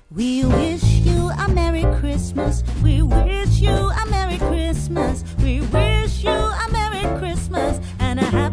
We wish you a Merry Christmas. We wish you a Merry Christmas. We wish you a Merry Christmas and a happy